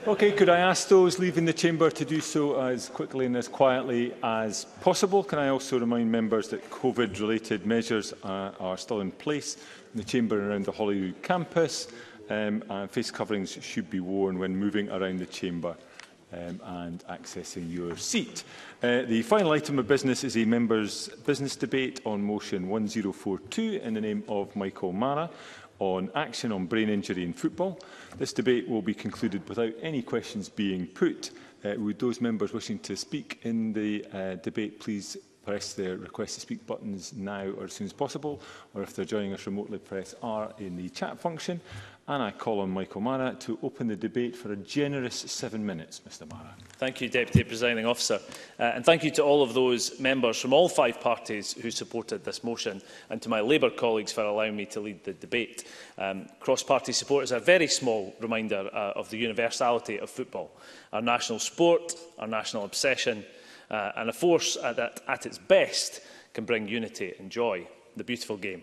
Okay, could I ask those leaving the chamber to do so as quickly and as quietly as possible? Can I also remind members that COVID-related measures are still in place in the chamber and around the Holyrood campus, and face coverings should be worn when moving around the chamber and accessing your seat. The final item of business is a members' business debate on motion 1042 in the name of Michael Marra on action on brain injury in football. This debate will be concluded without any questions being put. Would those members wishing to speak in the debate please press their request to speak buttons now or as soon as possible, or if they're joining us remotely, press R in the chat function. And I call on Michael Marra to open the debate for a generous 7 minutes. Mr Marra. Thank you, Deputy Presiding Officer. And thank you to all of those members from all 5 parties who supported this motion, and to my Labour colleagues for allowing me to lead the debate. Cross-party support is a very small reminder of the universality of football, our national sport, our national obsession, and a force that, at its best, can bring unity and joy, the beautiful game.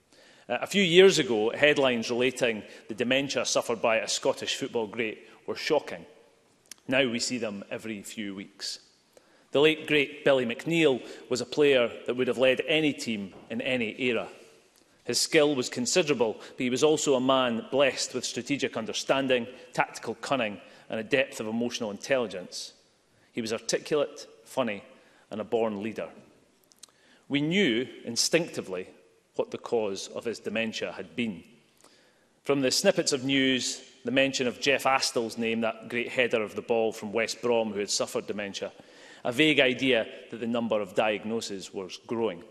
A few years ago, headlines relating the dementia suffered by a Scottish football great were shocking. Now we see them every few weeks. The late great Billy McNeill was a player that would have led any team in any era. His skill was considerable, but he was also a man blessed with strategic understanding, tactical cunning, and a depth of emotional intelligence. He was articulate, funny, and a born leader. We knew instinctively what the cause of his dementia had been. From the snippets of news, the mention of Jeff Astle's name, that great header of the ball from West Brom who had suffered dementia, a vague idea that the number of diagnoses was growing.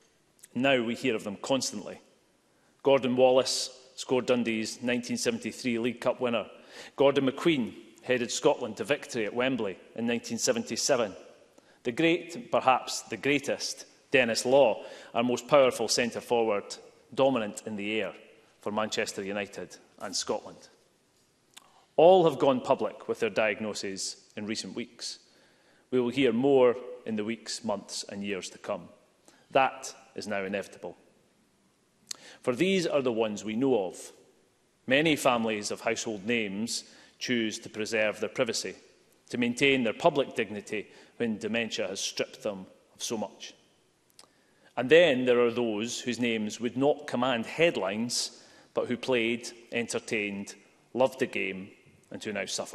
Now we hear of them constantly. Gordon Wallace scored Dundee's 1973 League Cup winner. Gordon McQueen headed Scotland to victory at Wembley in 1977. The great, perhaps the greatest, Dennis Law, our most powerful centre-forward, dominant in the air for Manchester United and Scotland. All have gone public with their diagnoses in recent weeks. We will hear more in the weeks, months and years to come. That is now inevitable. For these are the ones we know of. Many families of household names choose to preserve their privacy, to maintain their public dignity when dementia has stripped them of so much. And then there are those whose names would not command headlines, but who played, entertained, loved the game, and who now suffer.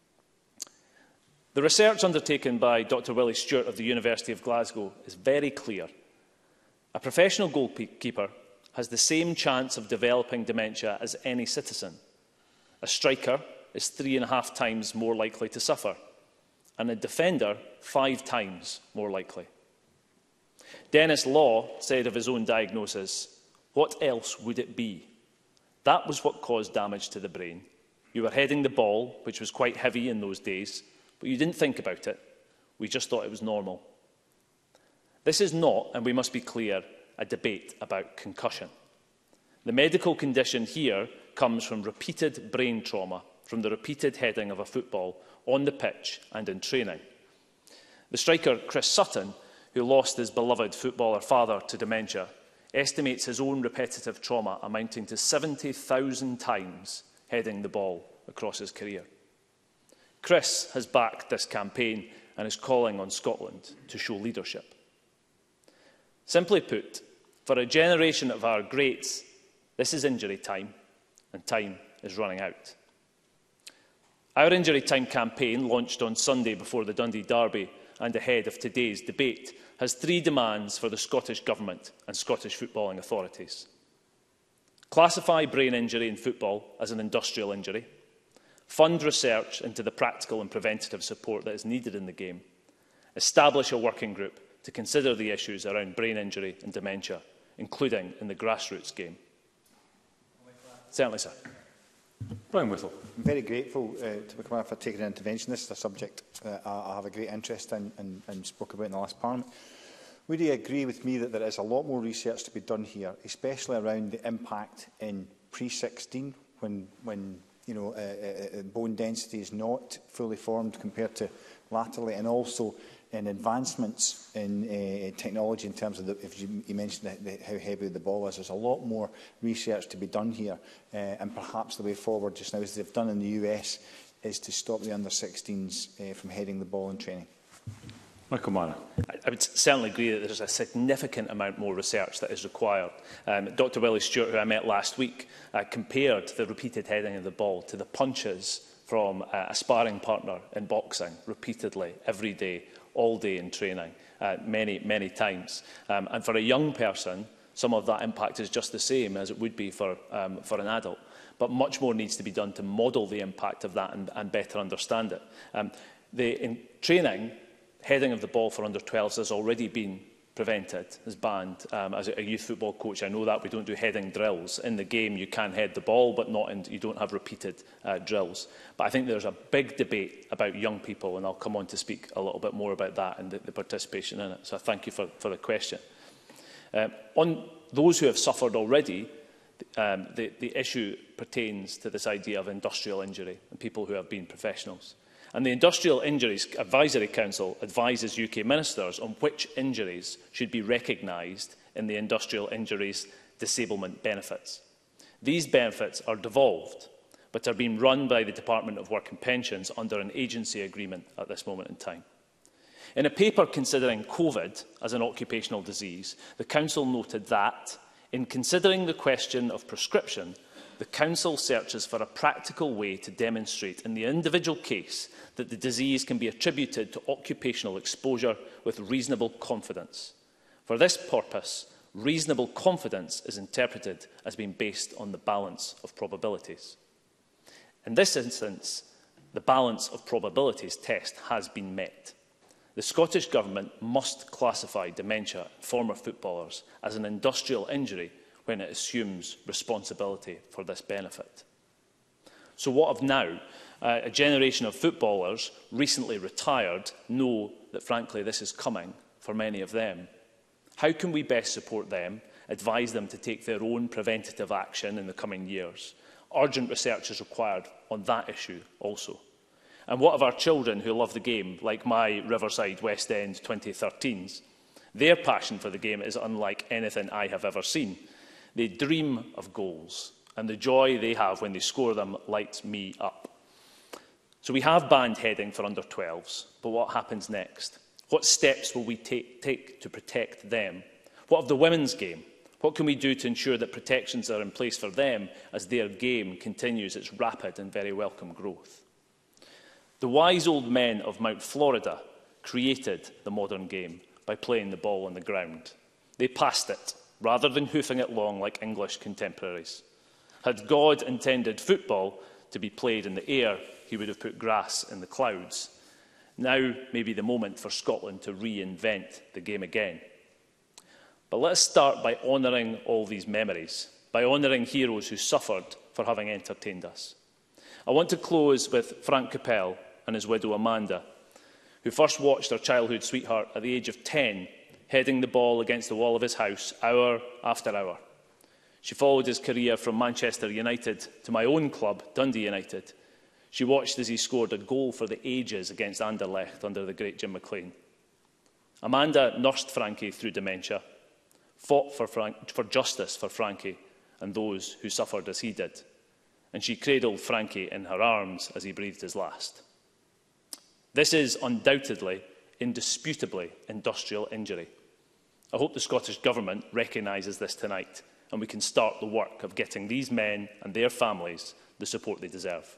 The research undertaken by Dr. Willie Stewart of the University of Glasgow is very clear. A professional goalkeeper has the same chance of developing dementia as any citizen. A striker is 3.5 times more likely to suffer, and a defender 5 times more likely. Dennis Law said of his own diagnosis, "What else would it be? That was what caused damage to the brain. You were heading the ball, which was quite heavy in those days, but you didn't think about it. We just thought it was normal." This is not, and we must be clear, a debate about concussion. The medical condition here comes from repeated brain trauma, from the repeated heading of a football on the pitch and in training. The striker Chris Sutton, who lost his beloved footballer father to dementia, estimates his own repetitive trauma amounting to 70,000 times heading the ball across his career. Chris has backed this campaign and is calling on Scotland to show leadership. Simply put, for a generation of our greats, this is injury time, and time is running out. Our Injury Time campaign, launched on Sunday before the Dundee Derby and ahead of today's debate, has 3 demands for the Scottish Government and Scottish footballing authorities. Classify brain injury in football as an industrial injury. Fund research into the practical and preventative support that is needed in the game. Establish a working group to consider the issues around brain injury and dementia, including in the grassroots game. Certainly, sir. Brian Whittle. I'm very grateful to McMahon for taking an intervention. This is a subject I have a great interest in and spoke about in the last Parliament. Would you agree with me that there is a lot more research to be done here, especially around the impact in pre-16, when bone density is not fully formed compared to latterly, and also in advancements in technology in terms of, if you mentioned how heavy the ball is, there's a lot more research to be done here, and perhaps the way forward just now, as they've done in the US, is to stop the under-16s from heading the ball in training. Michael Marra. I would certainly agree that there is a significant amount more research that is required. Dr Willie Stewart, who I met last week, compared the repeated heading of the ball to the punches from a sparring partner in boxing repeatedly, every day, all day in training, many times. And for a young person, some of that impact is just the same as it would be for an adult. But much more needs to be done to model the impact of that and better understand it. In training, heading of the ball for under-12s has already been prevented, is banned. As a youth football coach, I know that. We don't do heading drills. In the game, you can head the ball, but you don't have repeated drills. But I think there's a big debate about young people, and I'll come on to speak a little bit more about that and the participation in it. So thank you for the question. On those who have suffered already, the issue pertains to this idea of industrial injury and people who have been professionals. And the Industrial Injuries Advisory Council advises UK ministers on which injuries should be recognised in the industrial injuries disablement benefits. These benefits are devolved, but are being run by the Department of Work and Pensions under an agency agreement at this moment in time. In a paper considering COVID as an occupational disease, the Council noted that, in considering the question of prescription, the Council searches for a practical way to demonstrate in the individual case that the disease can be attributed to occupational exposure with reasonable confidence. For this purpose, reasonable confidence is interpreted as being based on the balance of probabilities. In this instance, the balance of probabilities test has been met. The Scottish Government must classify dementia in former footballers as an industrial injury when it assumes responsibility for this benefit. So what of now? A generation of footballers recently retired know that, frankly, this is coming for many of them. How can we best support them, advise them to take their own preventative action in the coming years? Urgent research is required on that issue also. And what of our children who love the game, like my Riverside West End 2013s? Their passion for the game is unlike anything I have ever seen. They dream of goals, and the joy they have when they score them lights me up. So we have banned heading for under-12s, but what happens next? What steps will we take to protect them? What of the women's game? What can we do to ensure that protections are in place for them as their game continues its rapid and very welcome growth? The wise old men of Mount Florida created the modern game by playing the ball on the ground. They passed it, rather than hoofing it long like English contemporaries. Had God intended football to be played in the air, he would have put grass in the clouds. Now may be the moment for Scotland to reinvent the game again. But let us start by honouring all these memories, by honouring heroes who suffered for having entertained us. I want to close with Frank Capel and his widow Amanda, who first watched her childhood sweetheart at the age of 10 heading the ball against the wall of his house hour after hour. She followed his career from Manchester United to my own club, Dundee United. She watched as he scored a goal for the ages against Anderlecht under the great Jim McLean. Amanda nursed Frankie through dementia, fought for justice for Frankie and those who suffered as he did, and she cradled Frankie in her arms as he breathed his last. This is undoubtedly, indisputably, industrial injury. I hope the Scottish Government recognises this tonight, and we can start the work of getting these men and their families the support they deserve.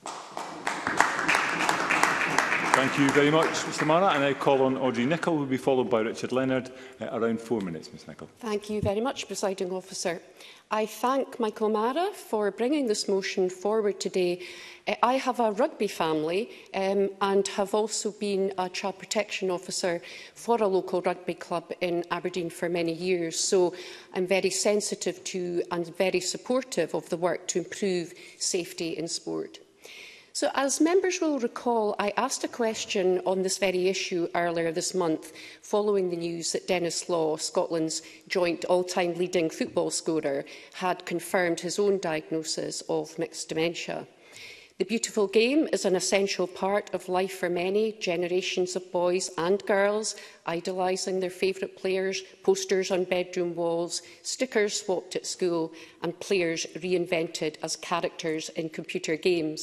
Thank you very much, Mr Marra. And I call on Audrey Nicholl, who will be followed by Richard Leonard. Around 4 minutes, Ms Nicholl. Thank you very much, Presiding Officer. I thank Michael Marra for bringing this motion forward today. I have a rugby family and have also been a child protection officer for a local rugby club in Aberdeen for many years. So I'm very sensitive to and very supportive of the work to improve safety in sport. So, as members will recall, I asked a question on this very issue earlier this month, following the news that Denis Law, Scotland's joint all-time leading football scorer, had confirmed his own diagnosis of mixed dementia. The beautiful game is an essential part of life for many generations of boys and girls, idolising their favourite players, posters on bedroom walls, stickers swapped at school, and players reinvented as characters in computer games.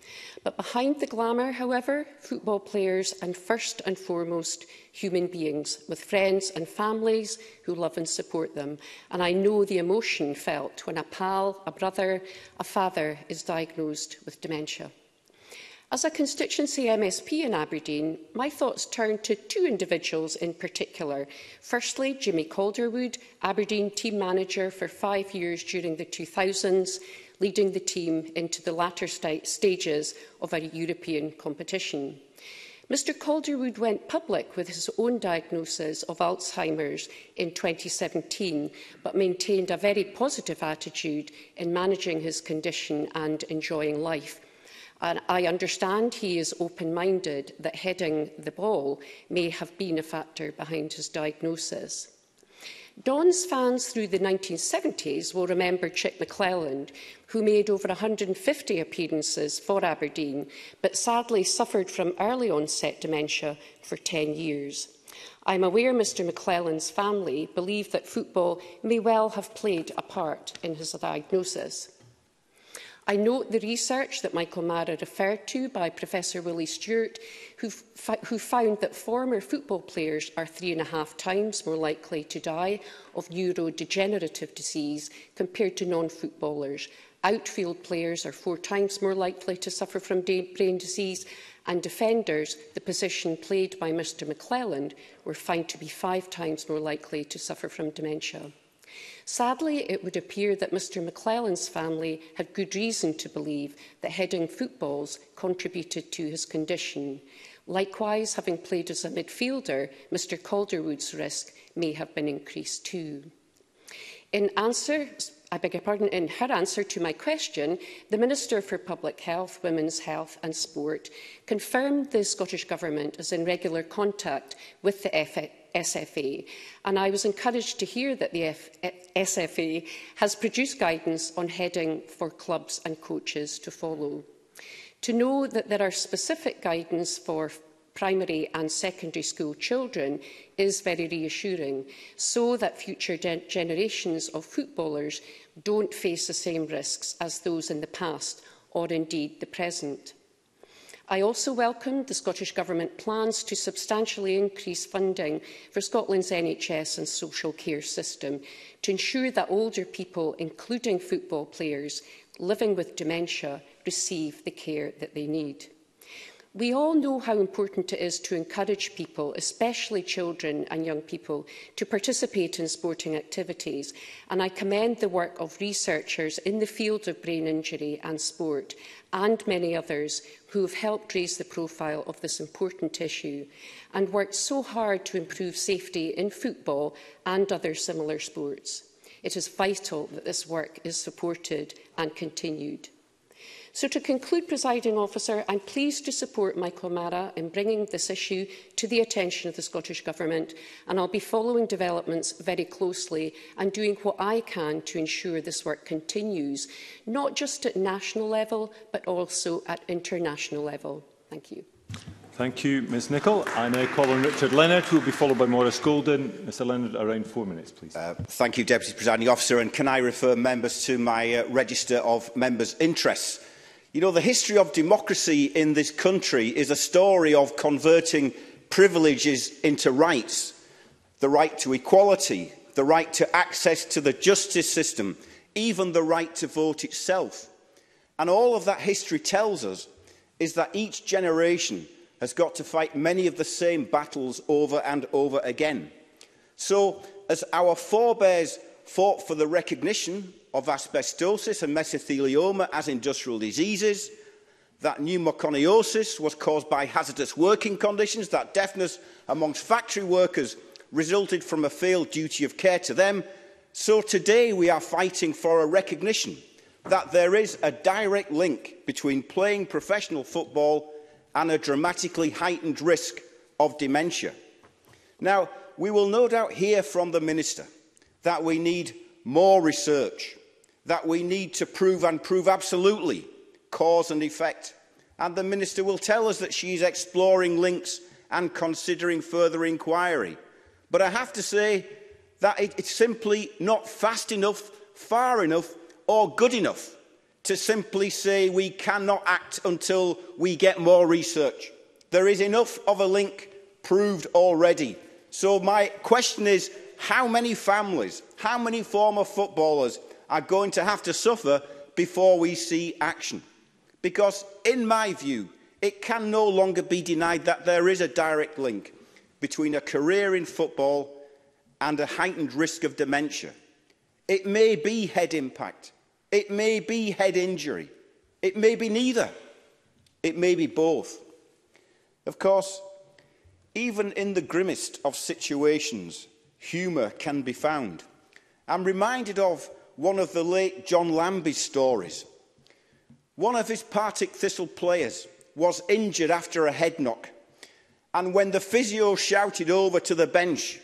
But behind the glamour, however, football players are first and foremost human beings with friends and families who love and support them. And I know the emotion felt when a pal, a brother, a father is diagnosed with dementia. As a constituency MSP in Aberdeen, my thoughts turn to two individuals in particular. Firstly, Jimmy Calderwood, Aberdeen team manager for 5 years during the 2000s, leading the team into the latter stages of a European competition. Mr Calderwood went public with his own diagnosis of Alzheimer's in 2017, but maintained a very positive attitude in managing his condition and enjoying life. And I understand he is open-minded that heading the ball may have been a factor behind his diagnosis. Don's fans through the 1970s will remember Chick McClelland, who made over 150 appearances for Aberdeen, but sadly suffered from early onset dementia for 10 years. I'm aware Mr McClelland's family believe that football may well have played a part in his diagnosis. I note the research that Michael Marra referred to by Professor Willie Stewart, who found that former football players are 3.5 times more likely to die of neurodegenerative disease compared to non-footballers. Outfield players are 4 times more likely to suffer from brain disease, and defenders, the position played by Mr McClelland, were found to be 5 times more likely to suffer from dementia. Sadly, it would appear that Mr McClelland's family had good reason to believe that heading footballs contributed to his condition. Likewise, having played as a midfielder, Mr Calderwood's risk may have been increased too. In her answer to my question, the Minister for Public Health, Women's Health and Sport confirmed the Scottish Government is in regular contact with the SFA, and I was encouraged to hear that the SFA has produced guidance on heading for clubs and coaches to follow. To know that there are specific guidance for primary and secondary school children is very reassuring, so that future generations of footballers don't face the same risks as those in the past, or indeed the present. I also welcome the Scottish Government plans to substantially increase funding for Scotland's NHS and social care system to ensure that older people, including football players, living with dementia, receive the care that they need. We all know how important it is to encourage people, especially children and young people, to participate in sporting activities, and I commend the work of researchers in the field of brain injury and sport, and many others who have helped raise the profile of this important issue and worked so hard to improve safety in football and other similar sports. It is vital that this work is supported and continued. So to conclude, Presiding Officer, I am pleased to support Michael Marra in bringing this issue to the attention of the Scottish Government, and I will be following developments very closely and doing what I can to ensure this work continues, not just at national level, but also at international level. Thank you. Thank you, Ms Nicholl. I now call on Richard Leonard, who will be followed by Maurice Golden. Mr Leonard, around 4 minutes, please. Thank you, Deputy Presiding Officer. And can I refer members to my register of members' interests? You know, the history of democracy in this country is a story of converting privileges into rights. The right to equality, the right to access to the justice system, even the right to vote itself. And all of that history tells us is that each generation has got to fight many of the same battles over and over again. So, as our forebears fought for the recognition of asbestosis and mesothelioma as industrial diseases, that pneumoconiosis was caused by hazardous working conditions, that deafness amongst factory workers resulted from a failed duty of care to them, so today we are fighting for a recognition that there is a direct link between playing professional football and a dramatically heightened risk of dementia. Now, we will no doubt hear from the Minister that we need more research, that we need to prove absolutely cause and effect. And the Minister will tell us that she is exploring links and considering further inquiry. But I have to say that it's simply not fast enough, far enough or good enough to simply say we cannot act until we get more research. There is enough of a link proved already. So my question is, how many families, how many former footballers are going to have to suffer before we see action? Because, in my view, it can no longer be denied that there is a direct link between a career in football and a heightened risk of dementia. It may be head impact. It may be head injury. It may be neither. It may be both. Of course, even in the grimmest of situations, humour can be found. I'm reminded of one of the late John Lambie's stories. One of his Partick Thistle players was injured after a head knock, and when the physio shouted over to the bench,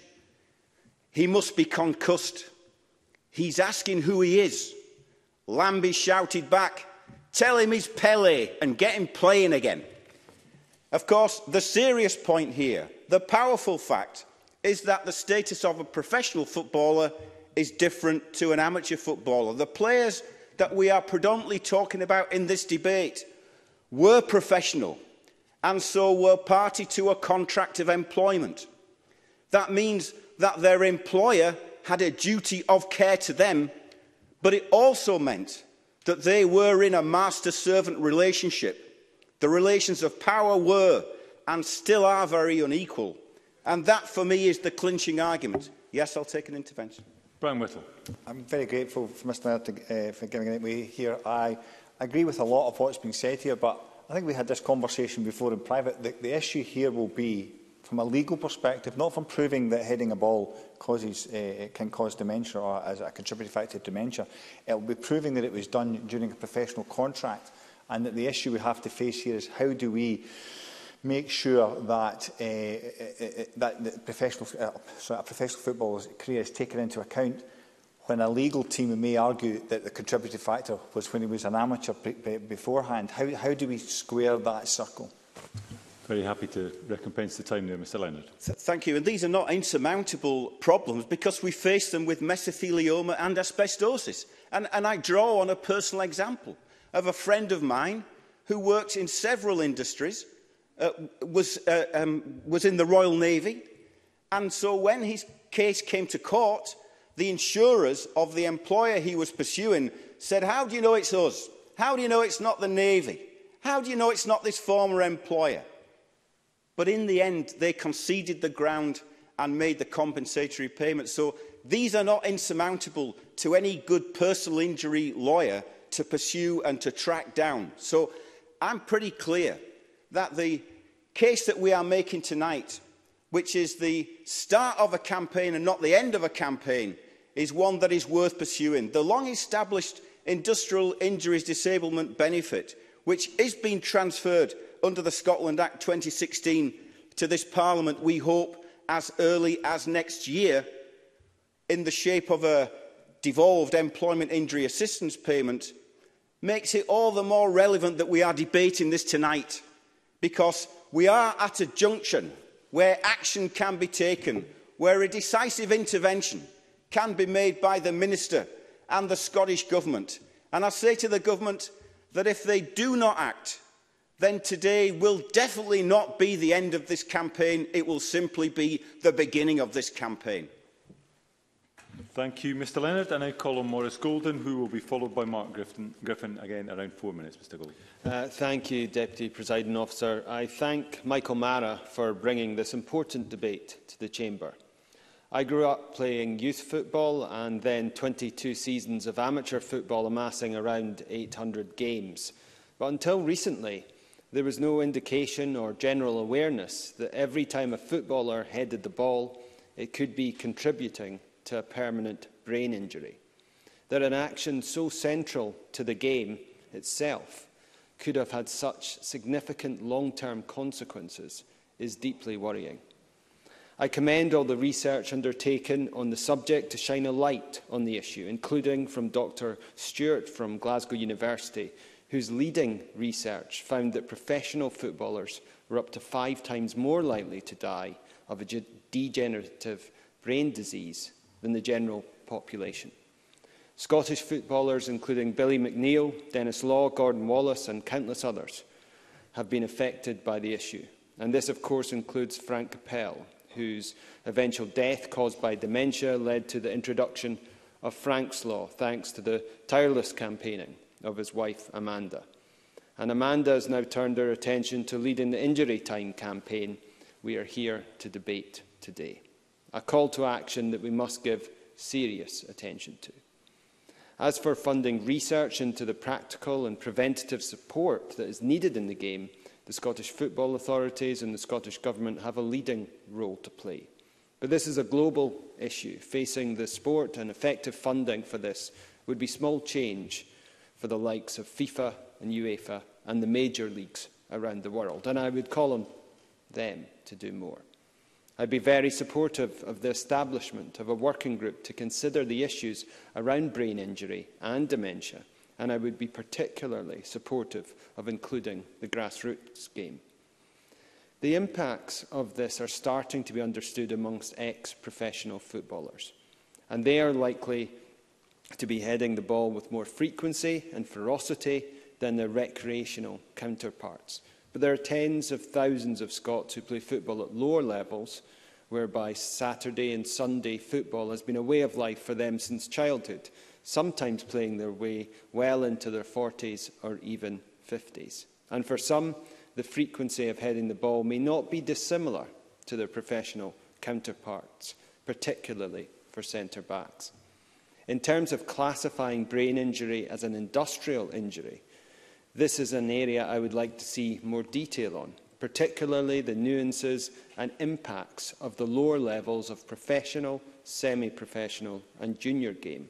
"He must be concussed. He's asking who he is." Lambie shouted back, "Tell him he's Pele and get him playing again." Of course, the serious point here, the powerful fact, is that the status of a professional footballer is different to an amateur footballer. The players that we are predominantly talking about in this debate were professional and so were party to a contract of employment. That means that their employer had a duty of care to them, but it also meant that they were in a master-servant relationship. The relations of power were and still are very unequal, and that for me is the clinching argument. Yes, I'll take an intervention. Brian Whittle. I'm very grateful for Mr Leonard for giving it way here. I agree with a lot of what's been said here, but I think we had this conversation before in private. The issue here will be, from a legal perspective, not from proving that heading a ball can cause dementia or as a contributing factor to dementia. It will be proving that it was done during a professional contract, and that the issue we have to face here is how do we make sure that a professional footballer's career is taken into account when a legal team may argue that the contributing factor was when he was an amateur beforehand. How do we square that circle? Very happy to recompense the time there, Mr Leonard. Thank you. And these are not insurmountable problems because we face them with mesothelioma and asbestosis. And I draw on a personal example of a friend of mine who worked in several industries, was in the Royal Navy, and so when his case came to court, the insurers of the employer he was pursuing said, "How do you know it's us? How do you know it's not the Navy? How do you know it's not this former employer?" But in the end, they conceded the ground and made the compensatory payment. So these are not insurmountable to any good personal injury lawyer to pursue and to track down. So I'm pretty clear that the case that we are making tonight, which is the start of a campaign and not the end of a campaign, is one that is worth pursuing. The long-established industrial injuries disablement benefit, which is being transferred under the Scotland Act 2016 to this Parliament, we hope, as early as next year, in the shape of a devolved employment injury assistance payment, makes it all the more relevant that we are debating this tonight, because we are at a junction where action can be taken, where a decisive intervention can be made by the Minister and the Scottish Government. And I say to the Government that if they do not act, then today will definitely not be the end of this campaign. It will simply be the beginning of this campaign. Thank you, Mr Leonard. I now call on Maurice Golden, who will be followed by Mark Griffin, again around 4 minutes. Mr Golden. Thank you, Deputy Presiding Officer. I thank Michael Marra for bringing this important debate to the Chamber. I grew up playing youth football and then 22 seasons of amateur football, amassing around 800 games. But until recently, there was no indication or general awareness that every time a footballer headed the ball, it could be contributing to a permanent brain injury. That an action so central to the game itself could have had such significant long-term consequences is deeply worrying. I commend all the research undertaken on the subject to shine a light on the issue, including from Dr Stewart from Glasgow University, whose leading research found that professional footballers were up to 5 times more likely to die of a degenerative brain disease than the general population. Scottish footballers, including Billy McNeill, Dennis Law, Gordon Wallace and countless others, have been affected by the issue. And this, of course, includes Frank Capel, whose eventual death caused by dementia led to the introduction of Frank's Law, thanks to the tireless campaigning of his wife, Amanda. And Amanda has now turned her attention to leading the Injury Time campaign we are here to debate today. A call to action that we must give serious attention to. As for funding research into the practical and preventative support that is needed in the game, the Scottish football authorities and the Scottish Government have a leading role to play. But this is a global issue facing the sport, and effective funding for this would be small change for the likes of FIFA and UEFA and the major leagues around the world. And I would call on them to do more. I'd be very supportive of the establishment of a working group to consider the issues around brain injury and dementia, and I would be particularly supportive of including the grassroots game. The impacts of this are starting to be understood amongst ex-professional footballers, and they are likely to be heading the ball with more frequency and ferocity than their recreational counterparts. But there are tens of thousands of Scots who play football at lower levels, whereby Saturday and Sunday football has been a way of life for them since childhood, sometimes playing their way well into their 40s or even 50s. And for some, the frequency of heading the ball may not be dissimilar to their professional counterparts, particularly for centre-backs. In terms of classifying brain injury as an industrial injury, this is an area I would like to see more detail on, particularly the nuances and impacts of the lower levels of professional, semi-professional and junior game.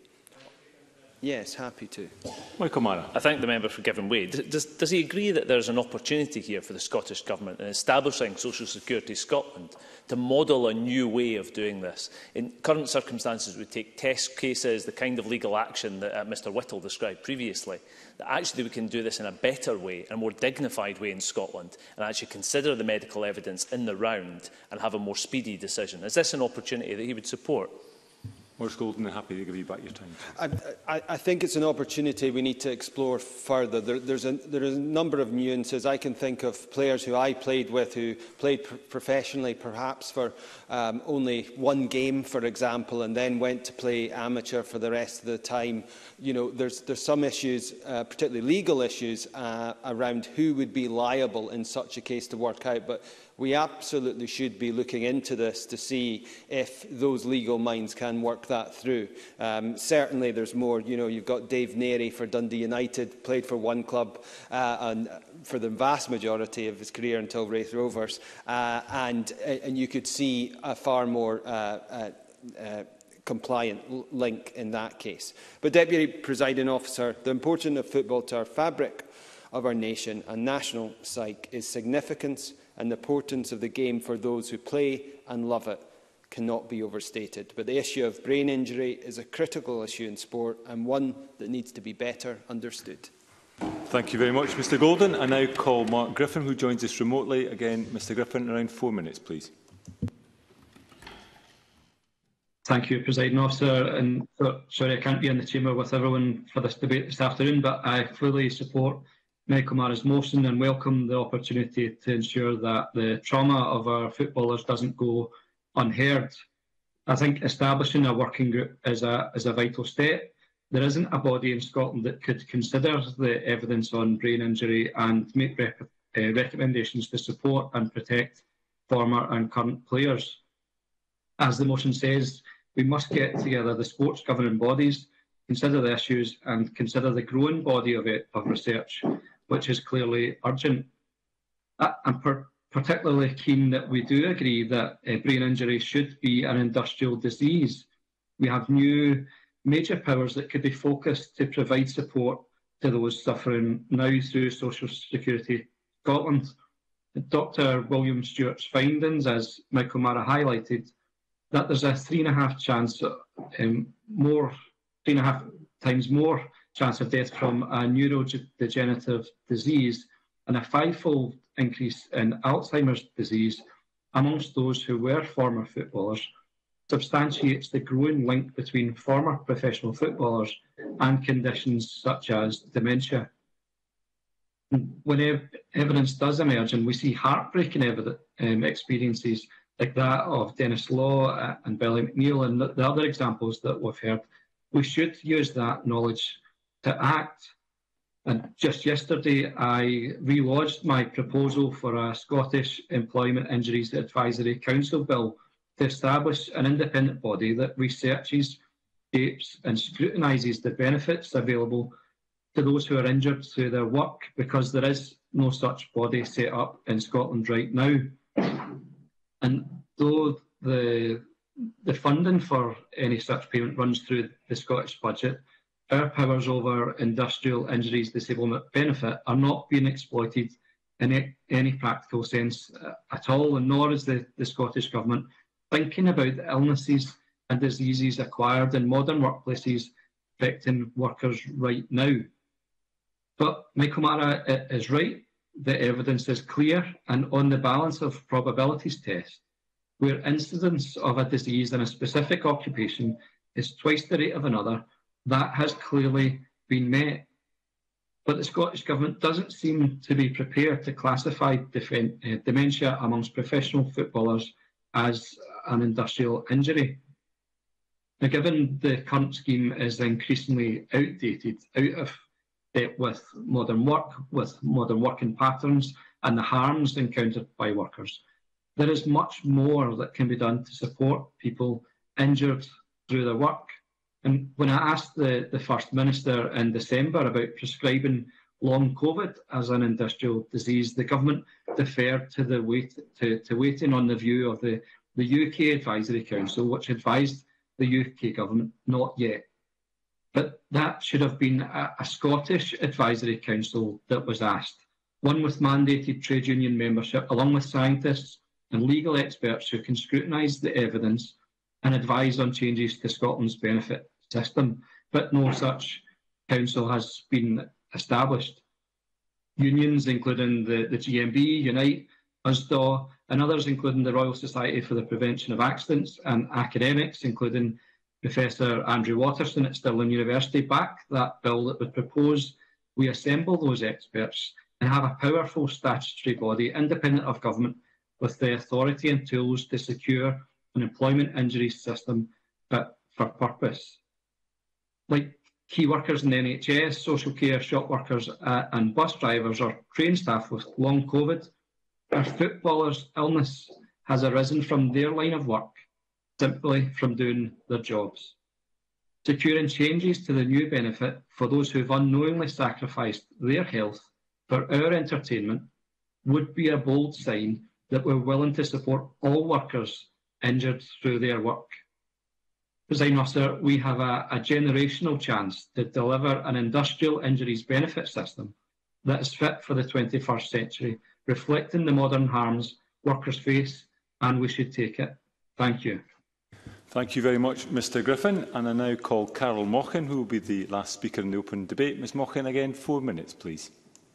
Yes, happy to. Michael Marra. I thank the member for giving way. Does he agree that there is an opportunity here for the Scottish Government in establishing Social Security Scotland to model a new way of doing this? In current circumstances, we take test cases, the kind of legal action that Mr Whittle described previously, that actually we can do this in a better way, a more dignified way in Scotland, and actually consider the medical evidence in the round and have a more speedy decision. Is this an opportunity that he would support? Maurice Golden, happy to give you back your time. I think it's an opportunity we need to explore further. There is a number of nuances. I can think of players who I played with who played professionally perhaps for only one game, for example, and then went to play amateur for the rest of the time. You know, there's some issues, particularly legal issues, around who would be liable in such a case to work out. But we absolutely should be looking into this to see if those legal minds can work that through. Certainly there's more. You know, you've got Dave Neary for Dundee United, played for one club and for the vast majority of his career until Raith Rovers, and you could see a far more compliant link in that case. But, Deputy Presiding Officer, the importance of football to our fabric of our nation and national psyche is significant, and the importance of the game for those who play and love it cannot be overstated. But the issue of brain injury is a critical issue in sport and one that needs to be better understood. Thank you very much, Mr Golden. I now call Mark Griffin, who joins us remotely. Again, Mr Griffin, around 4 minutes, please. Thank you, Presiding Officer. And sorry, I can't be in the chamber with everyone for this debate this afternoon, but I fully support Michael Marra's motion and welcome the opportunity to ensure that the trauma of our footballers doesn't go unheard. I think establishing a working group is a vital step. There isn't a body in Scotland that could consider the evidence on brain injury and make recommendations to support and protect former and current players. As the motion says, we must get together the sports governing bodies, consider the issues and consider the growing body of research, which is clearly urgent. I'm particularly keen that we do agree that brain injury should be an industrial disease. We have new major powers that could be focused to provide support to those suffering now through Social Security Scotland. Dr William Stewart's findings, as Michael Marra highlighted, that there's a 3.5 chance, 3.5 times more chance of death from a neurodegenerative disease and a 5-fold increase in Alzheimer's disease amongst those who were former footballers. substantiates the growing link between former professional footballers and conditions such as dementia. When evidence does emerge, and we see heartbreaking experiences like that of Dennis Law and Billy McNeill and the other examples that we've heard, we should use that knowledge to act. And just yesterday, I relodged my proposal for a Scottish Employment Injuries Advisory Council bill to establish an independent body that researches, shapes and scrutinises the benefits available to those who are injured through their work, because there is no such body set up in Scotland right now. And though the funding for any such payment runs through the Scottish budget, our powers over industrial injuries disablement benefit are not being exploited in any practical sense at all, and nor is the Scottish Government thinking about the illnesses and diseases acquired in modern workplaces affecting workers right now. But Michael Marra is right. The evidence is clear, and on the balance of probabilities test, where incidence of a disease in a specific occupation is twice the rate of another, that has clearly been met. But the Scottish Government doesn't seem to be prepared to classify dementia amongst professional footballers as an industrial injury. Now, given the current scheme is increasingly outdated, out of date with modern working patterns and the harms encountered by workers, there is much more that can be done to support people injured through their work. And when I asked the First Minister in December about prescribing long COVID as an industrial disease, the Government deferred to waiting on the view of the UK Advisory Council, which advised the UK Government not yet. But that should have been a Scottish Advisory Council that was asked, one with mandated trade union membership, along with scientists and legal experts who can scrutinise the evidence and advise on changes to Scotland's benefit system. But no such council has been established. Unions, including the GMB, Unite, USDAW, and others, including the Royal Society for the Prevention of Accidents, and academics, including Professor Andrew Watterson at Stirling University, back that bill that would propose we assemble those experts and have a powerful statutory body independent of government with the authority and tools to secure an employment injuries system fit for purpose. Like key workers in the NHS, social care, shop workers and bus drivers or train staff with long COVID, our footballers' illness has arisen from their line of work, simply from doing their jobs. Securing changes to the new benefit for those who've unknowingly sacrificed their health for our entertainment would be a bold sign that we're willing to support all workers injured through their work. Presiding Officer, we have a generational chance to deliver an industrial injuries benefit system that is fit for the 21st century, reflecting the modern harms workers face, and we should take it. Thank you. Thank you very much, Mr Griffin. And I now call Carol Mochan, who will be the last speaker in the open debate. Ms Mochan, again, 4 minutes, please.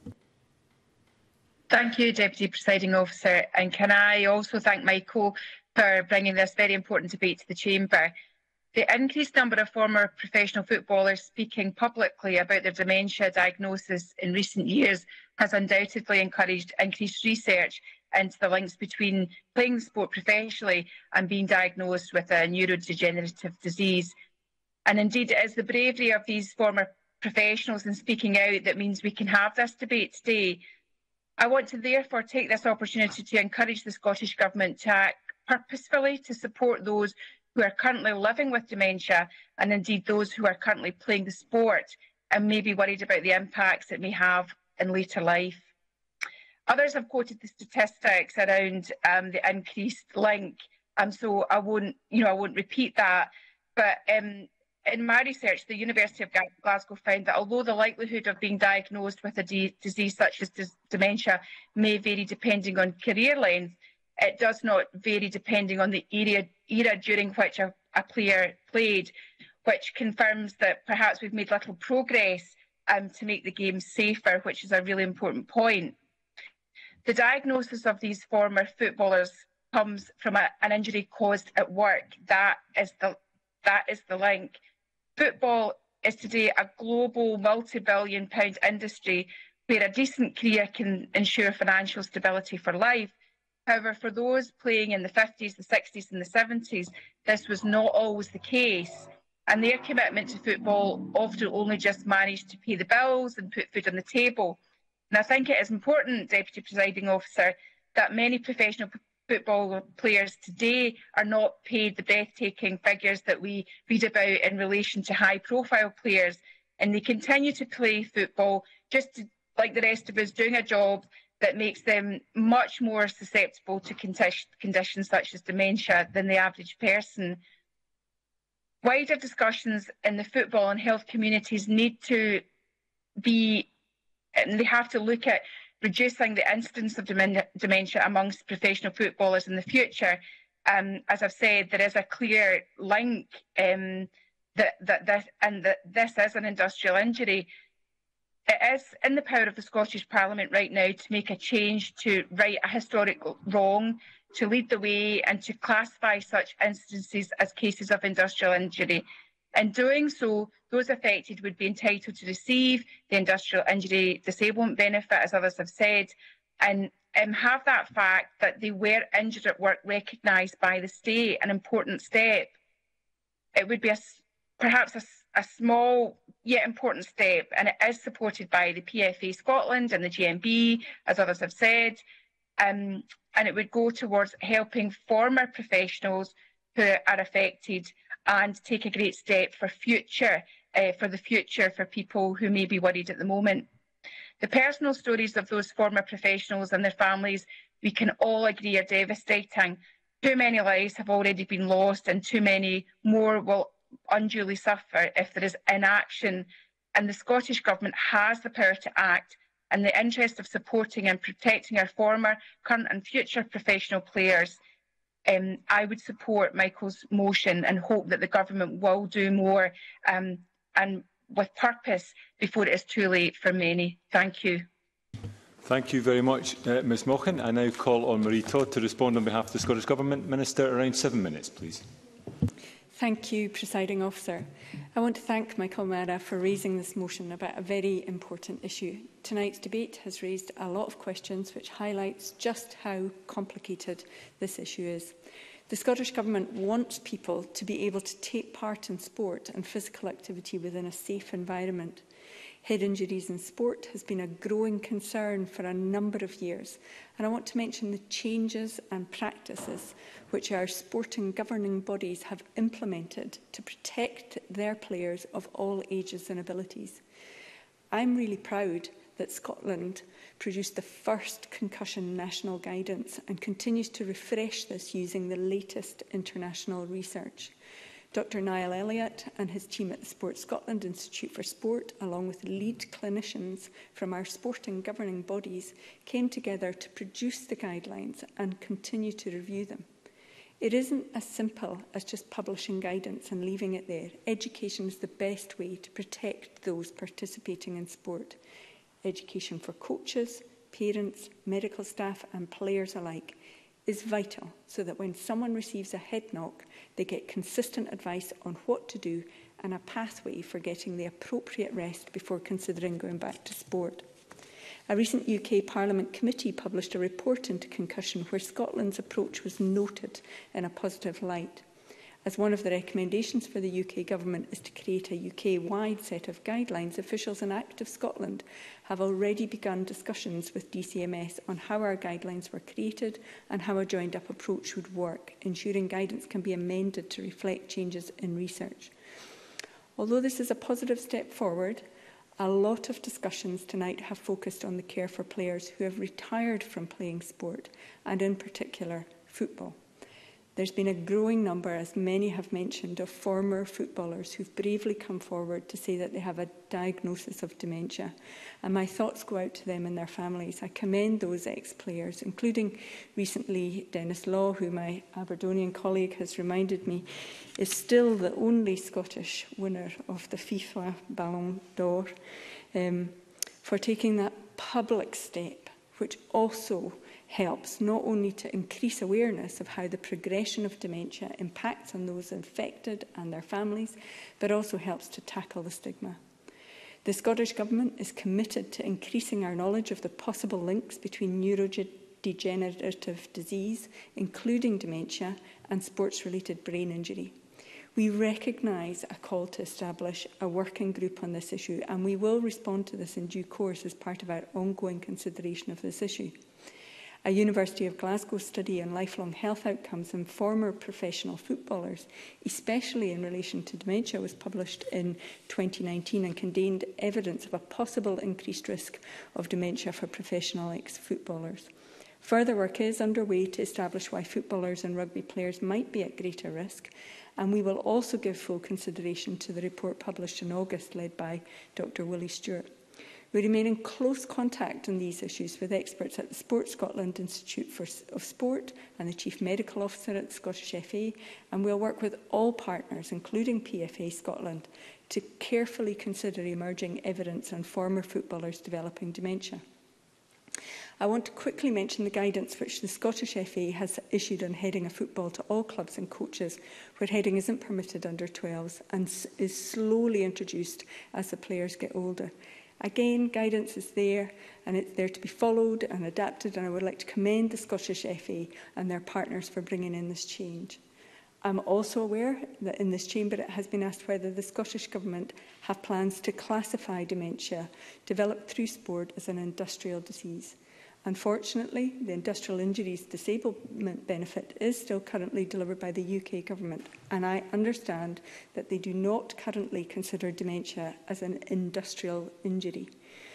Thank you, Deputy Presiding Officer. And can I also thank Michael for bringing this very important debate to the Chamber. The increased number of former professional footballers speaking publicly about their dementia diagnosis in recent years has undoubtedly encouraged increased research into the links between playing sport professionally and being diagnosed with a neurodegenerative disease. And indeed, it is the bravery of these former professionals in speaking out that means we can have this debate today. I want to therefore take this opportunity to encourage the Scottish Government to act purposefully to support those who are currently living with dementia, and indeed those who are currently playing the sport and may be worried about the impacts it may have in later life. Others have quoted the statistics around the increased link, so I won't repeat that. But in my research, the University of Glasgow found that although the likelihood of being diagnosed with a disease such as dementia may vary depending on career length, it does not vary depending on the era during which a player played, which confirms that perhaps we've made little progress to make the game safer, which is a really important point. The diagnosis of these former footballers comes from an injury caused at work. That is the link. Football is today a global multi-billion-pound industry where a decent career can ensure financial stability for life. However, for those playing in the 50s, the 60s and the 70s, this was not always the case. And their commitment to football often only just managed to pay the bills and put food on the table. And I think it is important, Deputy Presiding Officer, that many professional football players today are not paid the breathtaking figures that we read about in relation to high-profile players. And they continue to play football just like the rest of us, doing a job that makes them much more susceptible to conditions such as dementia than the average person. Wider discussions in the football and health communities need to be, and they have to look at reducing the incidence of dementia amongst professional footballers in the future. As I've said, there is a clear link that this is an industrial injury. It is in the power of the Scottish Parliament right now to make a change, to right a historic wrong, to lead the way and to classify such instances as cases of industrial injury. In doing so, those affected would be entitled to receive the industrial injury disablement benefit, as others have said, and have that fact that they were injured at work recognised by the state, an important step. It would be perhaps a small yet important step, and it is supported by the PFA Scotland and the GMB, as others have said, and it would go towards helping former professionals who are affected and take a great step for the future for people who may be worried at the moment. The personal stories of those former professionals and their families, we can all agree, are devastating. Too many lives have already been lost and too many more will unduly suffer if there is inaction, and the Scottish Government has the power to act in the interest of supporting and protecting our former, current and future professional players. I would support Michael's motion and hope that the Government will do more and with purpose before it is too late for many. Thank you. Thank you very much, Ms Mochan. I now call on Marie Todd to respond on behalf of the Scottish Government. Minister, around 7 minutes, please. Thank you, Presiding Officer. I want to thank Michael Marra for raising this motion about a very important issue. Tonight's debate has raised a lot of questions which highlights just how complicated this issue is. The Scottish Government wants people to be able to take part in sport and physical activity within a safe environment. Head injuries in sport has been a growing concern for a number of years, and I want to mention the changes and practices which our sporting governing bodies have implemented to protect their players of all ages and abilities. I'm really proud that Scotland produced the first concussion national guidance and continues to refresh this using the latest international research. Dr Niall Elliott and his team at the Sport Scotland Institute for Sport, along with lead clinicians from our sporting governing bodies, came together to produce the guidelines and continue to review them. It isn't as simple as just publishing guidance and leaving it there. Education is the best way to protect those participating in sport. Education for coaches, parents, medical staff and players alike is vital so that when someone receives a head knock, they get consistent advice on what to do and a pathway for getting the appropriate rest before considering going back to sport. A recent UK Parliament committee published a report into concussion where Scotland's approach was noted in a positive light. As one of the recommendations for the UK Government is to create a UK-wide set of guidelines, officials in Active Scotland have already begun discussions with DCMS on how our guidelines were created and how a joined-up approach would work, ensuring guidance can be amended to reflect changes in research. Although this is a positive step forward, a lot of discussions tonight have focused on the care for players who have retired from playing sport, and in particular, football. There's been a growing number, as many have mentioned, of former footballers who've bravely come forward to say that they have a diagnosis of dementia. And my thoughts go out to them and their families. I commend those ex-players, including recently Dennis Law, who my Aberdonian colleague has reminded me is still the only Scottish winner of the FIFA Ballon d'Or, for taking that public step which also helps not only to increase awareness of how the progression of dementia impacts on those infected and their families, but also helps to tackle the stigma. The Scottish Government is committed to increasing our knowledge of the possible links between neurodegenerative disease, including dementia, and sports-related brain injury. We recognise a call to establish a working group on this issue, and we will respond to this in due course as part of our ongoing consideration of this issue. A University of Glasgow study on lifelong health outcomes in former professional footballers, especially in relation to dementia, was published in 2019 and contained evidence of a possible increased risk of dementia for professional ex-footballers. Further work is underway to establish why footballers and rugby players might be at greater risk, and we will also give full consideration to the report published in August, led by Dr Willie Stewart. We remain in close contact on these issues with experts at the Sport Scotland Institute of Sport and the Chief Medical Officer at the Scottish FA, and we'll work with all partners, including PFA Scotland, to carefully consider emerging evidence on former footballers developing dementia. I want to quickly mention the guidance which the Scottish FA has issued on heading of football to all clubs and coaches, where heading isn't permitted under 12s and is slowly introduced as the players get older. Again, guidance is there and it's there to be followed and adapted, and I would like to commend the Scottish FA and their partners for bringing in this change. I'm also aware that in this chamber it has been asked whether the Scottish Government have plans to classify dementia developed through sport as an industrial disease. Unfortunately, the industrial injuries disablement benefit is still currently delivered by the UK Government, and I understand that they do not currently consider dementia as an industrial injury.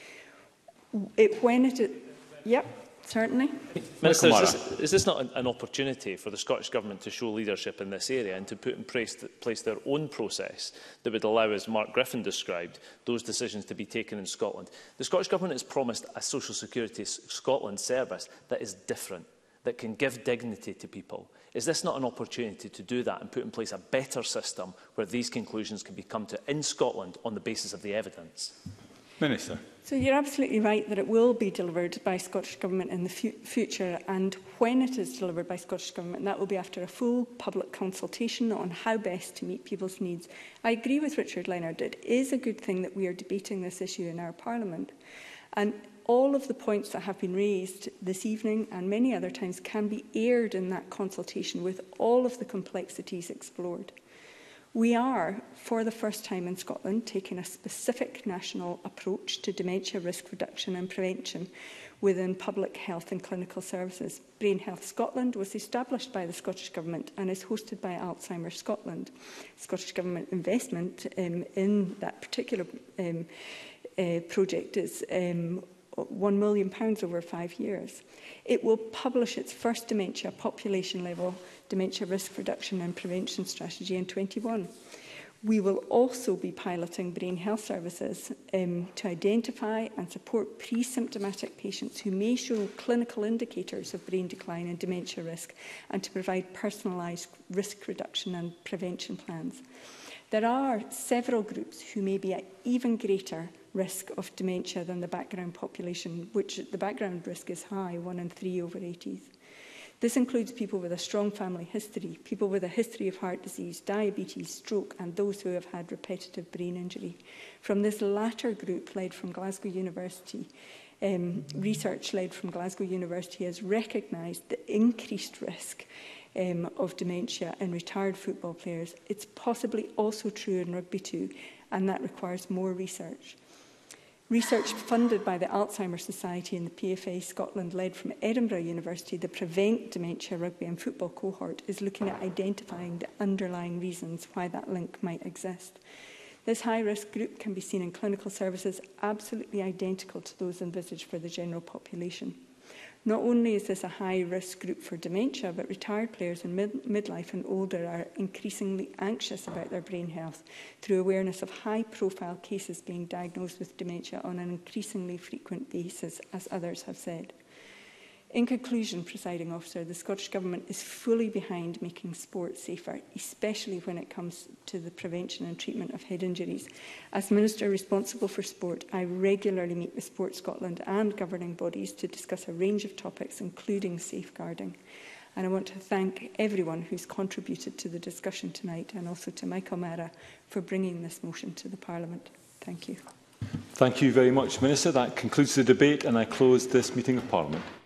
Yep, certainly. Minister, is this not an opportunity for the Scottish Government to show leadership in this area and to put in place their own process that would allow, as Mark Griffin described, those decisions to be taken in Scotland? The Scottish Government has promised a Social Security Scotland service that is different, that can give dignity to people. Is this not an opportunity to do that and put in place a better system where these conclusions can be come to in Scotland on the basis of the evidence? Minister. So you're absolutely right that it will be delivered by Scottish Government in the future, and when it is delivered by Scottish Government, that will be after a full public consultation on how best to meet people's needs. I agree with Richard Leonard. It is a good thing that we are debating this issue in our Parliament, and all of the points that have been raised this evening and many other times can be aired in that consultation with all of the complexities explored. We are, for the first time in Scotland, taking a specific national approach to dementia risk reduction and prevention within public health and clinical services. Brain Health Scotland was established by the Scottish Government and is hosted by Alzheimer's Scotland. Scottish Government investment in that particular project is £1 million over 5 years. It will publish its first dementia population-level dementia risk reduction and prevention strategy in 2021. We will also be piloting brain health services to identify and support pre-symptomatic patients who may show clinical indicators of brain decline and dementia risk, and to provide personalised risk reduction and prevention plans. There are several groups who may be at even greater risk of dementia than the background population, which the background risk is high, 1 in 3 over 80s. This includes people with a strong family history, people with a history of heart disease, diabetes, stroke, and those who have had repetitive brain injury. From this latter group, led from Glasgow University, research led from Glasgow University has recognised the increased risk of dementia in retired football players. It's possibly also true in rugby too, and that requires more research. Research funded by the Alzheimer's Society and the PFA Scotland, led from Edinburgh University, the Prevent Dementia Rugby and Football cohort, is looking at identifying the underlying reasons why that link might exist. This high-risk group can be seen in clinical services absolutely identical to those envisaged for the general population. Not only is this a high-risk group for dementia, but retired players in midlife and older are increasingly anxious about their brain health through awareness of high-profile cases being diagnosed with dementia on an increasingly frequent basis, as others have said. In conclusion, Presiding Officer, the Scottish Government is fully behind making sport safer, especially when it comes to the prevention and treatment of head injuries. As Minister responsible for sport, I regularly meet with Sport Scotland and governing bodies to discuss a range of topics, including safeguarding. And I want to thank everyone who's contributed to the discussion tonight, and also to Michael Marra for bringing this motion to the Parliament. Thank you. Thank you very much, Minister. That concludes the debate, and I close this meeting of Parliament.